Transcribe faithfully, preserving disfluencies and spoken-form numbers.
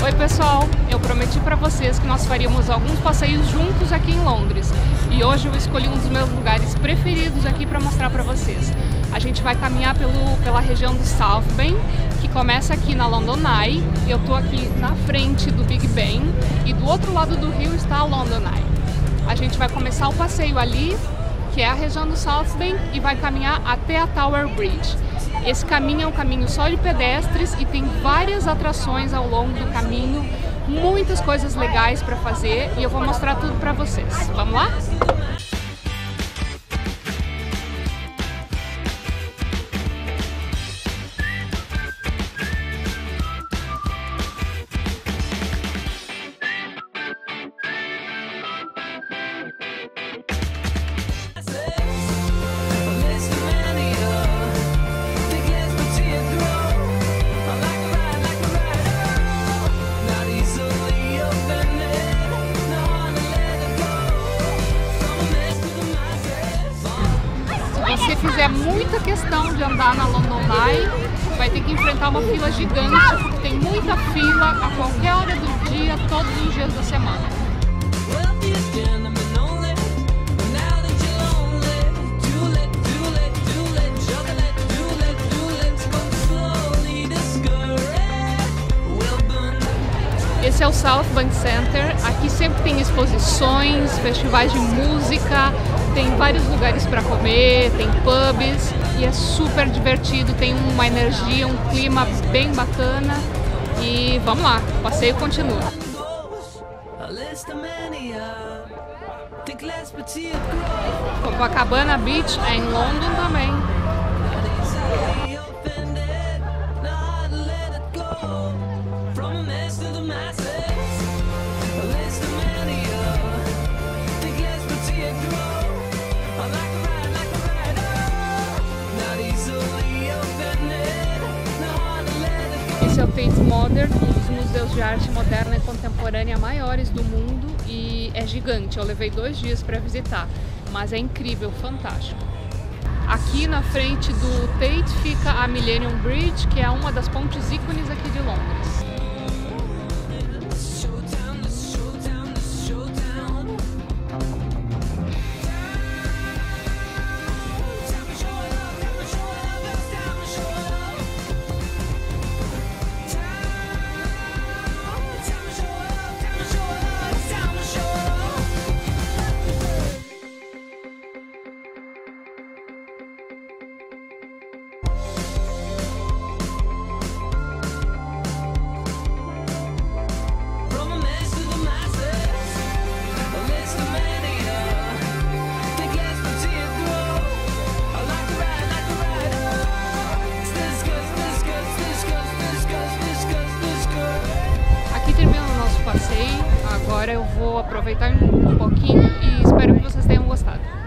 Oi pessoal, eu prometi para vocês que nós faríamos alguns passeios juntos aqui em Londres e hoje eu escolhi um dos meus lugares preferidos aqui para mostrar para vocês. A gente vai caminhar pelo, pela região do South Bank, que começa aqui na London Eye. Eu estou aqui na frente do Big Ben e do outro lado do rio está a London Eye. A gente vai começar o passeio ali, que é a região do South Bank, e vai caminhar até a Tower Bridge. Esse caminho é um caminho só de pedestres e tem várias atrações ao longo do caminho, muitas coisas legais para fazer e eu vou mostrar tudo para vocês. Vamos lá? Se você fizer muita questão de andar na London Eye, vai ter que enfrentar uma fila gigante, porque tem muita fila a qualquer hora do dia, todos os dias da semana. Esse é o South Bank Center. Aqui sempre tem exposições, festivais de música, tem vários lugares para comer, tem pubs e é super divertido, tem uma energia, um clima bem bacana e vamos lá, o passeio continua. Copacabana Beach é em London também. Esse é o Tate Modern, um dos museus de arte moderna e contemporânea maiores do mundo e é gigante. Eu levei dois dias para visitar, mas é incrível, fantástico. Aqui na frente do Tate fica a Millennium Bridge, que é uma das pontes ícones aqui de Londres. Agora eu vou aproveitar um pouquinho e espero que vocês tenham gostado.